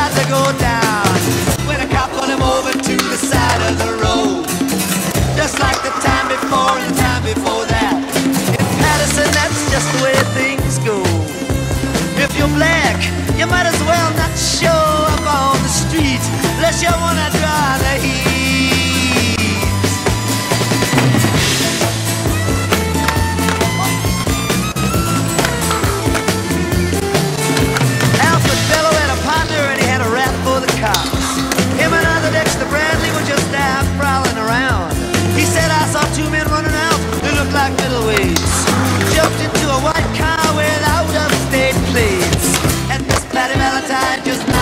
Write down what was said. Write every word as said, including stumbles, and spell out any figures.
about to go down when a cop pulled him over to the side of the road. Just like the time before and the time before that. In Patterson, that's just the way things go. If you're black, you might as well not show up on the street unless you wanna draw the heat. Alfred Bellow had a partner and he had a rap for the cops. Him and other Dexter Bradley were just out prowling around. He said, I saw two men running out, they looked like middleweights. Jumped into a white car without upstate plates. And Miss Patty Valentine just